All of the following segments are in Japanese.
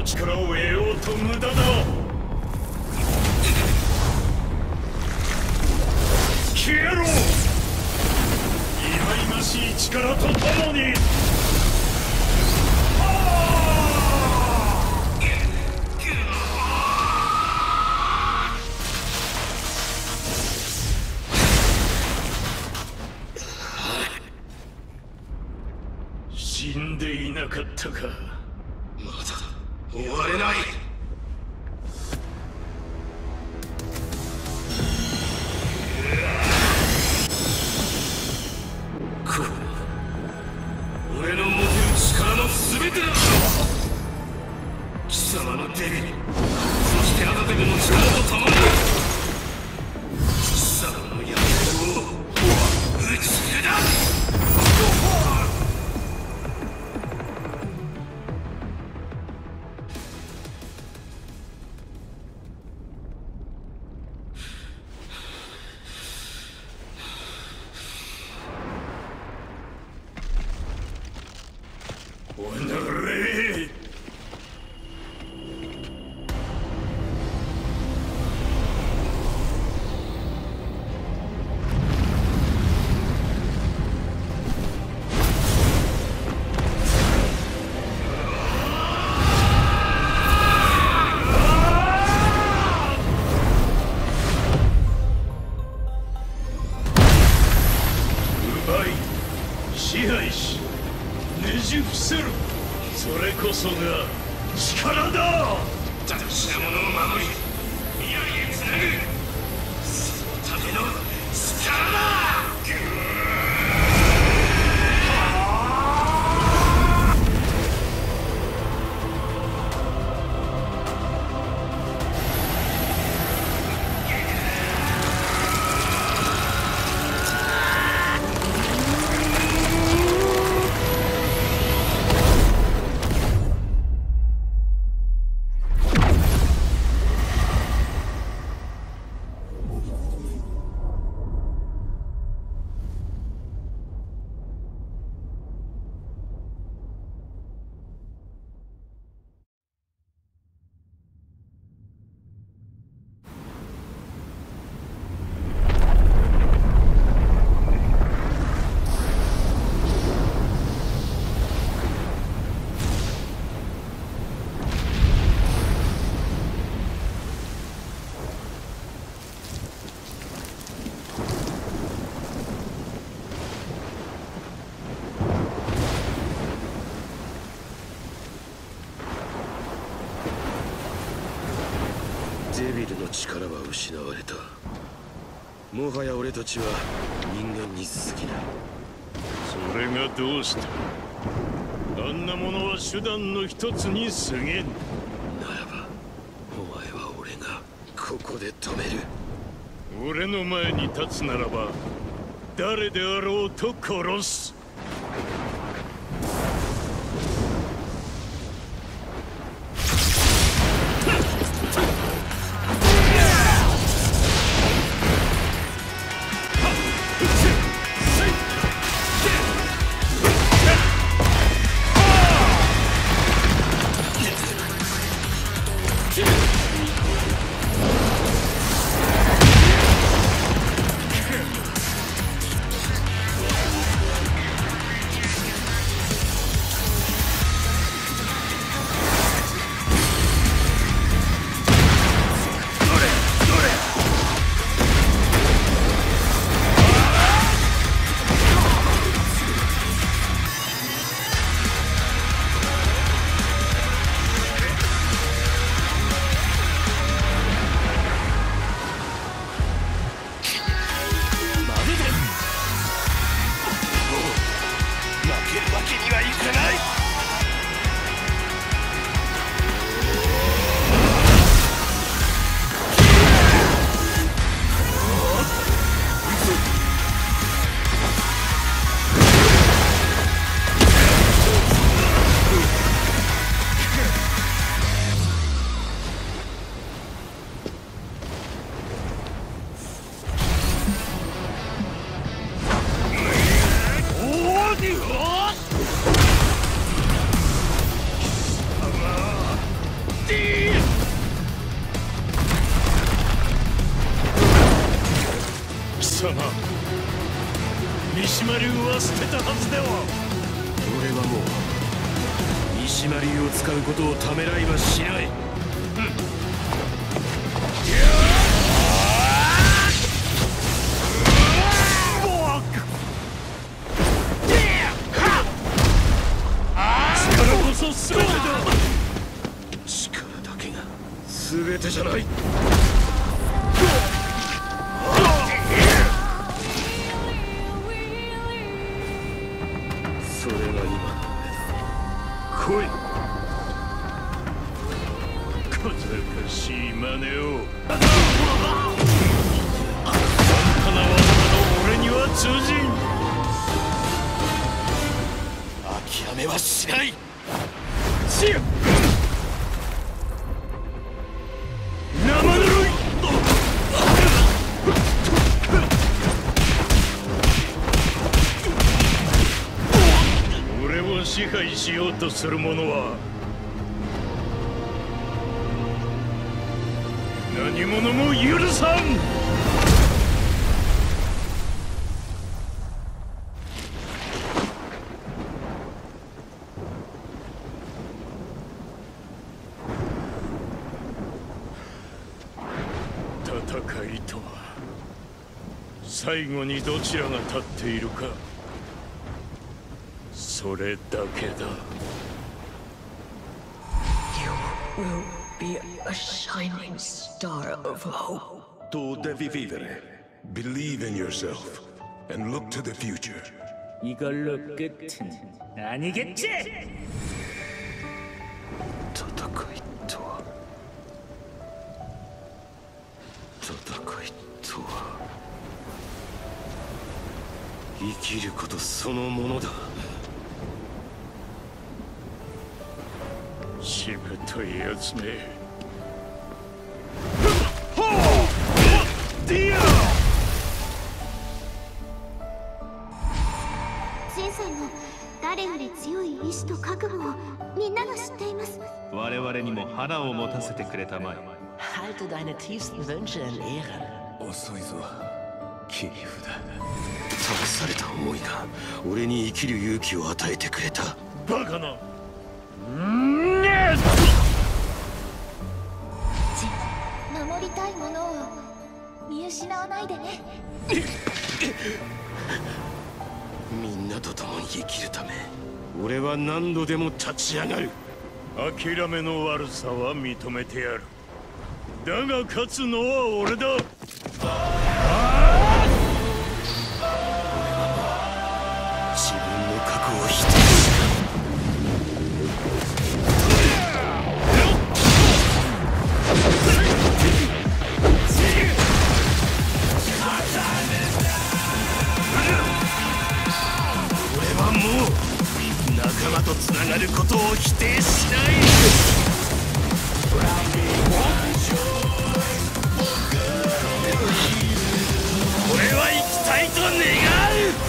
力を得ようと無駄だ。消えろ。忌々しい力とともに。死んでいなかったか。 まだ終われない。これ俺の持てる力の全てだ。貴様のデビル、そしてアナデムの力と共に貴様の野望を打ち砕く。 支配しねじ伏せる。それこそが力だ。 大事なものを守り未来へつなぐ、そのための力だ。デビルの力は失われた。もはや俺たちは人間に過ぎない。 それがどうした。あんなものは手段の一つに過ぎん。 ならばお前は俺がここで止める。 俺の前に立つならば誰であろうと殺す。 様、三島流は捨てたはずでは。 俺はもう三島流を使うことをためらいはしない。 力こそ全てだ。 力だけが全てじゃない。それが今。来い。 小賢しい真似を。簡単な技の俺には通じん。 諦めはしない。 しよ生ぬるい。俺を支配しようとする者は何者も許さん。戦いとは最後にどちらが立っているか、それだけだ。 You will be a shining star of hope. Tu devi vivere. Believe in yourself and look to the future. 이걸로 끝은 아니겠지? 戦いとは生きることそのものだ。 しぶといやつめ。ディアジンさんの誰より強い意志と覚悟をみんなが知っています。 我々にも花を持たせてくれたまえ。 Halte deine tiefsten Wünsche in Ehren. 遅いぞ、切り札。託された思いが俺に生きる勇気を与えてくれた。 バカな。 ジン、守りたいものを見失わないでね。 みんなと共に生きるため俺は何度でも立ち上がる。 諦めの悪さは認めてやる。だが勝つのは俺だ。 自分の過去を否定した。俺はもう仲間とつながることを否定しない。俺は生きたいと願う。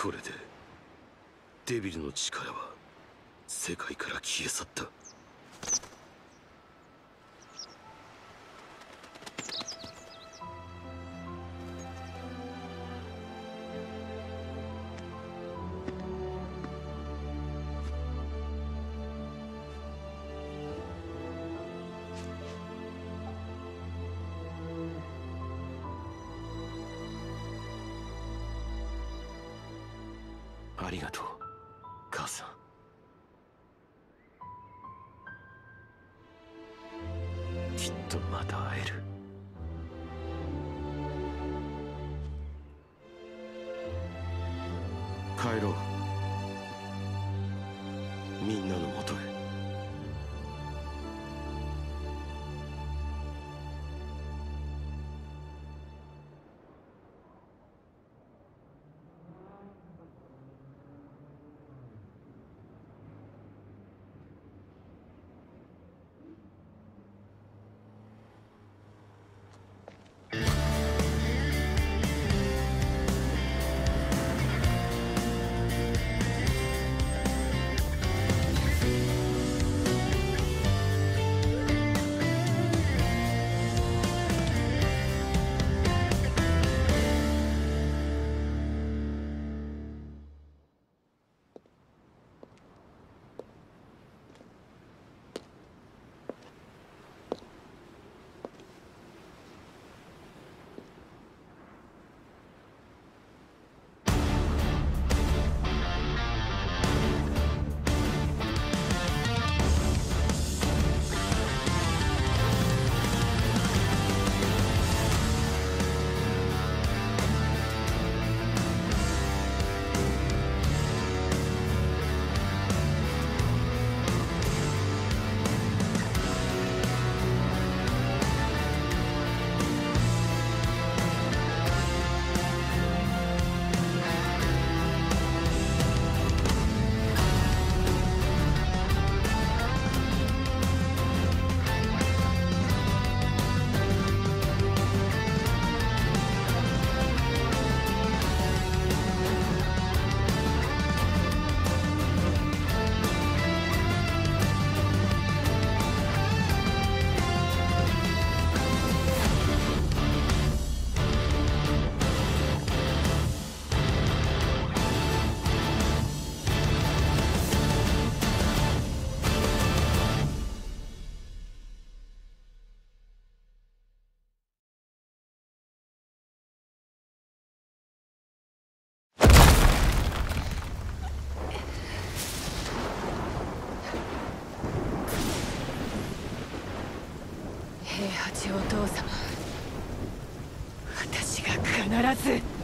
これでデビルの力は世界から消え去った。ありがとう、母さん。きっとまた会える。帰ろう、みんなのもとへ。 平八お父様、私が必ず